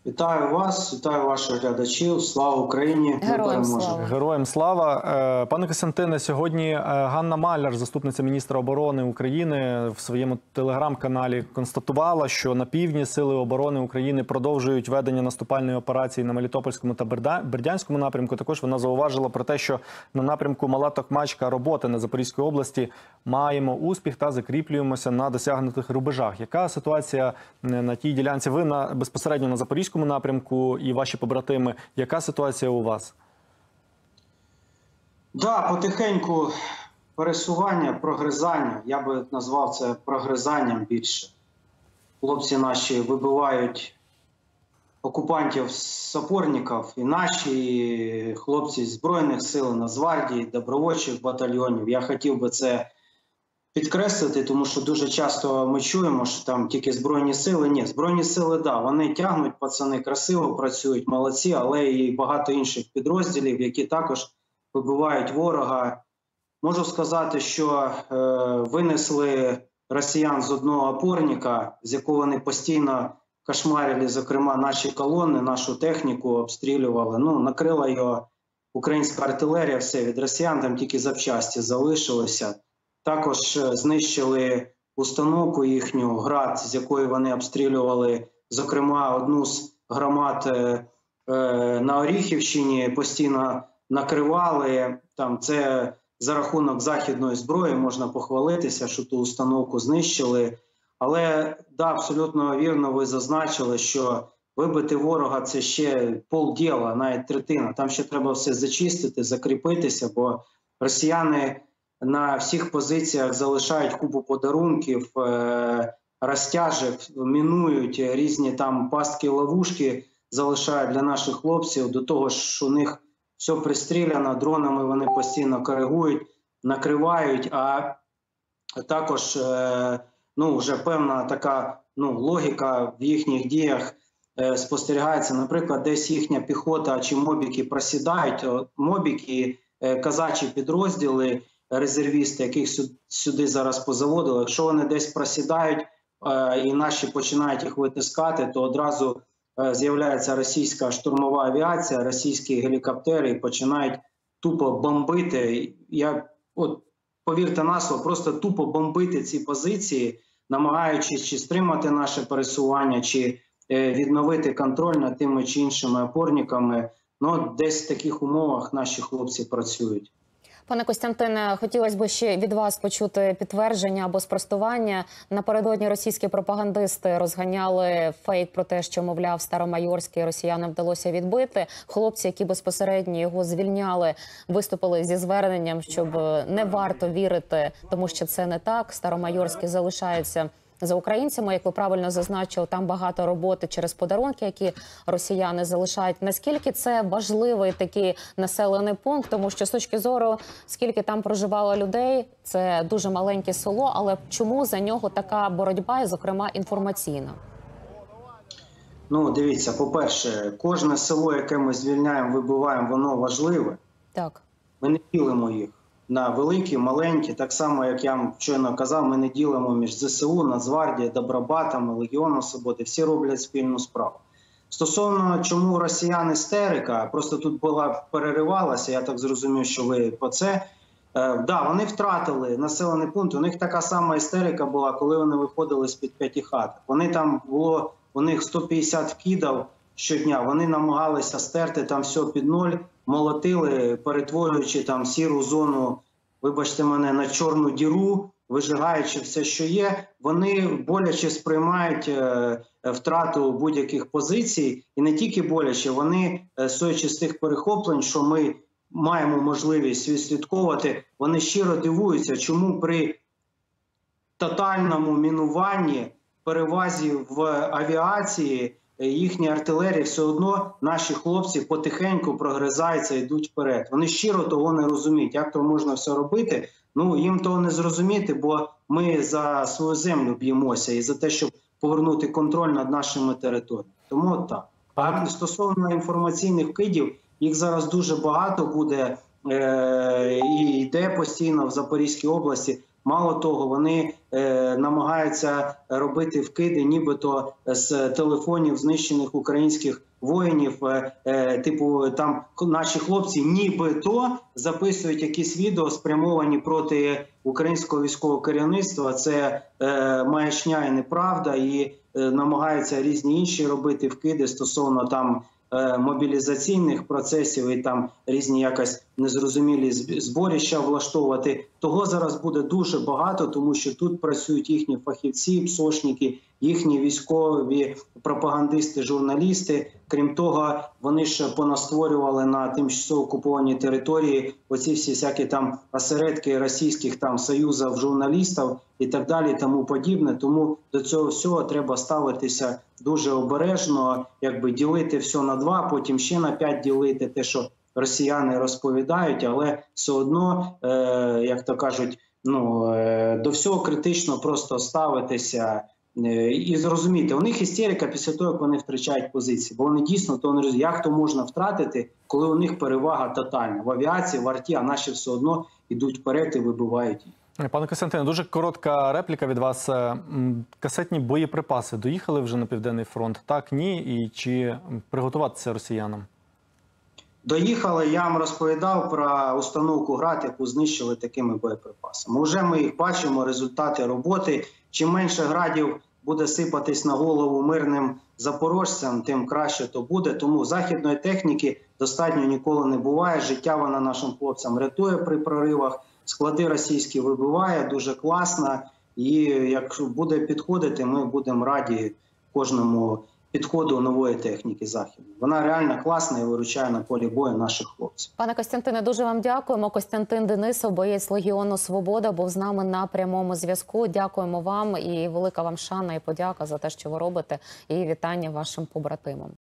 Вітаю вас, вітаю ваших глядачів. Слава Україні! Ми Героям переможемо. слава! Героям слава! Пане Костянтине, сьогодні Ганна Маляр, заступниця міністра оборони України, в своєму телеграм-каналі констатувала, що на півдні Сили оборони України продовжують ведення наступальної операції на Мелітопольському та Бердянському напрямку. Також вона зауважила про те, що на напрямку Мала Токмачка роботи на Запорізькій області маємо успіх та закріплюємося на досягнутих рубежах. Яка ситуація на тій ділянці? Ви безпосередньо на Запорізькому напрямку і ваші побратими. Яка ситуація у вас? Да, потихеньку пересування, прогризання. Я би назвав це прогризанням більше. Хлопці наші вибивають окупантів з опорників, і наші, і хлопці з Збройних сил, Нацгвардії, добровольчих батальйонів. Я хотів би це підкреслити, тому що дуже часто ми чуємо, що там тільки Збройні сили. Ні, Збройні сили, да, вони тягнуть, пацани красиво працюють, молодці, але і багато інших підрозділів, які також вибивають ворога. Можу сказати, що винесли росіян з одного опорника, з якого вони постійно кошмарили, зокрема, наші колони, нашу техніку обстрілювали. Ну, накрила його українська артилерія, все, від росіян там тільки запчасті залишилося. Також знищили установку їхню, град, з якої вони обстрілювали, зокрема, одну з громад на Оріхівщині, постійно накривали. Там це за рахунок західної зброї, можна похвалитися, що ту установку знищили. Але, да, абсолютно вірно ви зазначили, що вибити ворога – це ще полділа, навіть третина. Там ще треба все зачистити, закріпитися, бо росіяни на всіх позиціях залишають купу подарунків, розтяжок, мінують різні там пастки, ловушки, залишають для наших хлопців. До того ж, у них все пристріляно, дронами вони постійно коригують, накривають, а також вже певна така логіка в їхніх діях спостерігається. Наприклад, десь їхня піхота чи мобіки просідають, мобіки, казачі підрозділи, резервісти, яких сюди зараз позаводили, якщо вони десь просідають і наші починають їх витискати, то одразу з'являється російська штурмова авіація, російські гелікоптери і починають тупо бомбити. Повірте на слово, просто тупо бомбити ці позиції, намагаючись чи стримати наше пересування, чи відновити контроль над тими чи іншими опорниками. Ну, десь в таких умовах наші хлопці працюють. Пане Костянтине, хотілося б ще від вас почути підтвердження або спростування. Напередодні російські пропагандисти розганяли фейк про те, що, мовляв, Старомайорський росіянам вдалося відбити. Хлопці, які безпосередньо його звільняли, виступили зі зверненням, щоб не варто вірити, тому що це не так. Старомайорський залишається за українцями, як ви правильно зазначили, там багато роботи через подарунки, які росіяни залишають. Наскільки це важливий такий населений пункт, тому що з точки зору, скільки там проживало людей, це дуже маленьке село, але чому за нього така боротьба, і, зокрема, інформаційна? Ну, дивіться, по-перше, кожне село, яке ми звільняємо, вибиваємо, воно важливе. Так. Ми не ділимо їх на великі, маленькі. Так само, як я вам щойно казав, ми не ділимо між ЗСУ, Нацгвардією, Добробатами, Легіоном Свободи. Всі роблять спільну справу. Стосовно, чому росіян істерика, просто тут була переривалася, я так зрозумів, що ви по це. Да, вони втратили населений пункт, у них така сама істерика була, коли вони виходили з-під П'ятихаток. Вони там було, у них 150 вкидів щодня, вони намагалися стерти там все під ноль, молотили, перетворюючи там сіру зону, вибачте мене, на чорну діру, вижигаючи все, що є. Вони боляче сприймають втрату будь-яких позицій, і не тільки боляче, вони, стоячи з тих перехоплень, що ми маємо можливість відслідковувати, вони щиро дивуються, чому при тотальному мінуванні, перевазі в авіації, їхні артилерії, все одно наші хлопці потихеньку прогризаються і йдуть вперед. Вони щиро того не розуміють, як то можна все робити. Ну, їм того не зрозуміти, бо ми за свою землю б'ємося і за те, щоб повернути контроль над нашими територіями. Тому от так. А стосовно інформаційних вкидів, їх зараз дуже багато буде і йде постійно в Запорізькій області. Мало того, вони намагаються робити вкиди, нібито з телефонів знищених українських воїнів. Типу, там наші хлопці нібито записують якісь відео, спрямовані проти українського військового керівництва. Це маячня і неправда, і намагаються різні інші робити вкиди стосовно там мобілізаційних процесів і там різні якось незрозумілі зборища влаштовувати. Того зараз буде дуже багато, тому що тут працюють їхні фахівці, псошники, їхні військові пропагандисти, журналісти. Крім того, вони ж понастворювали на тимчасово окупованій території оці всякі там осередки російських там союзів журналістів і так далі, тому подібне. Тому до цього всього треба ставитися дуже обережно, якби ділити все на 2, потім ще на 5 ділити те, що росіяни розповідають, але все одно, як то кажуть, до всього критично просто ставитися. І зрозуміти, у них істерика після того, як вони втрачають позиції, бо вони дійсно то не розуміють, як то можна втратити, коли у них перевага тотальна в авіації, в арті, а наші все одно йдуть вперед і вибивають їх. Пане Костянтине, дуже коротка репліка від вас. Касетні боєприпаси доїхали вже на Південний фронт? Так, ні? І чи приготуватися росіянам? Доїхали, я вам розповідав про установку ГРАД, яку знищили такими боєприпасами. Уже ми їх бачимо, результати роботи. Чим менше градів буде сипатись на голову мирним запорожцям, тим краще то буде. Тому західної техніки достатньо ніколи не буває. Життя вона нашим хлопцям рятує при проривах. Склади російські вибиває, дуже класно. І якщо буде підходити, ми будемо раді кожному підходу нової техніки західної. Вона реально класна і виручає на полі бою наших хлопців. Пане Костянтине, дуже вам дякуємо. Костянтин Денисов, боєць Легіону Свобода, був з нами на прямому зв'язку. Дякуємо вам і велика вам шана і подяка за те, що ви робите. І вітання вашим побратимам.